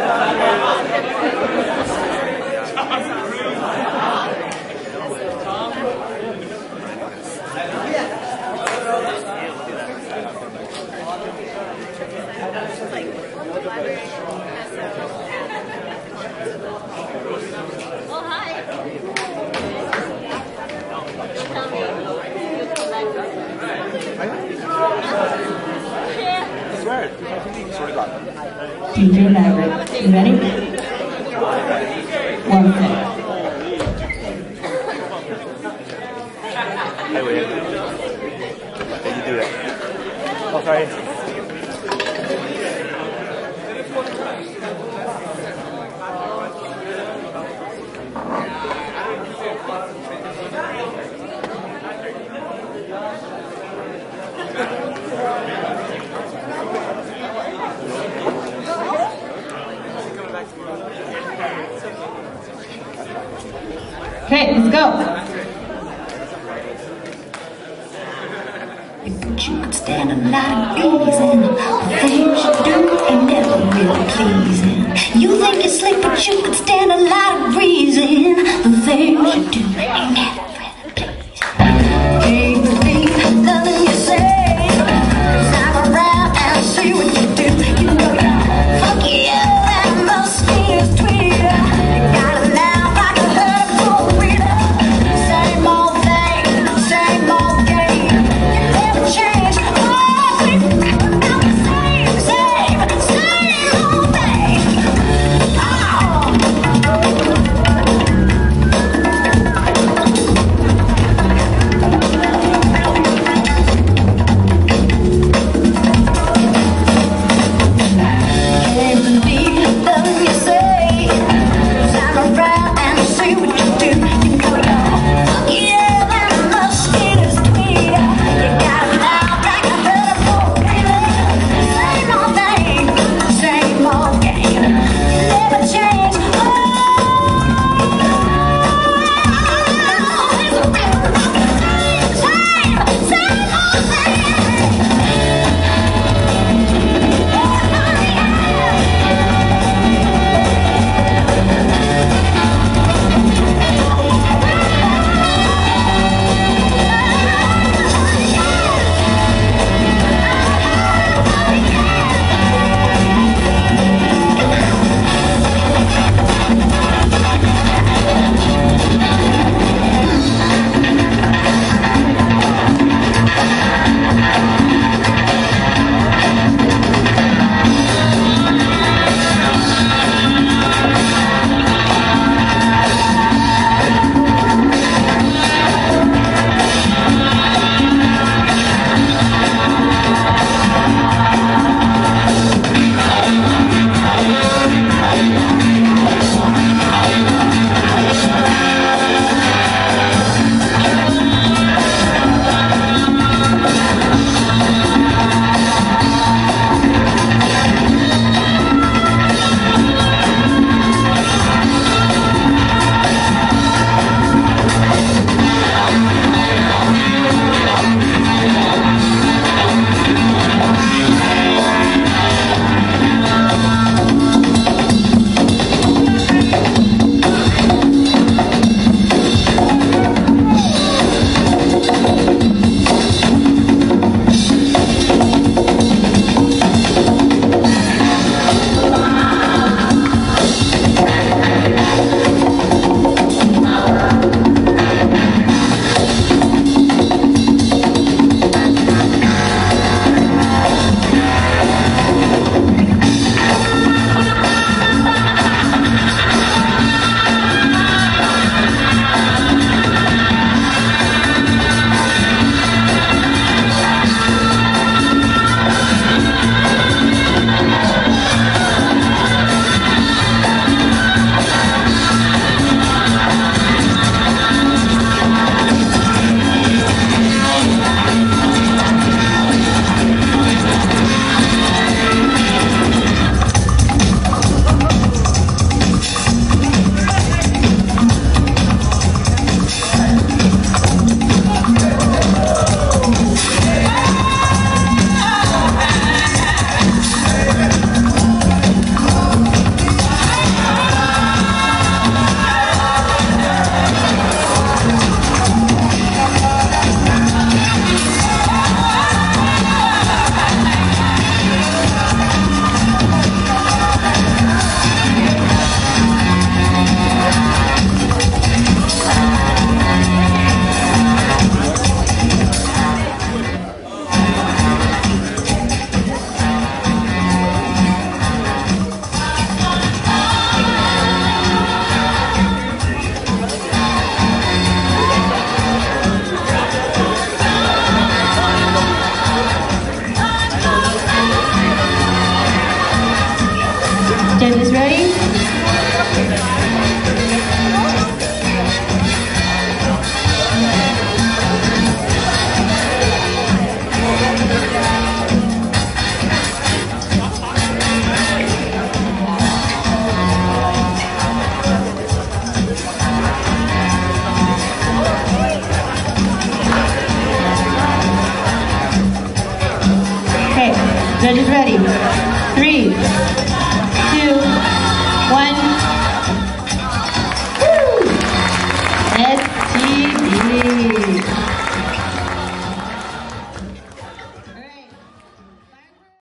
DJ Maverick, you ready? One thing. Hey, wait. Can you do that? Oh, sorry. Okay, let's go. You could stand a lot of reason. The things you do ain't never really pleasing. You think you're slick, but you could stand a lot of reason. The things you do ain't never really pleasing. Can't believe nothing you say. 'Cause I'm around and see what you do. You know fuck you and the skin is tweet. You got it now like a herd full of reader. Same old thing, same old game. You never change. Oh, Judges ready? Okay, judges ready? 3, 2, 1. Woo! STD.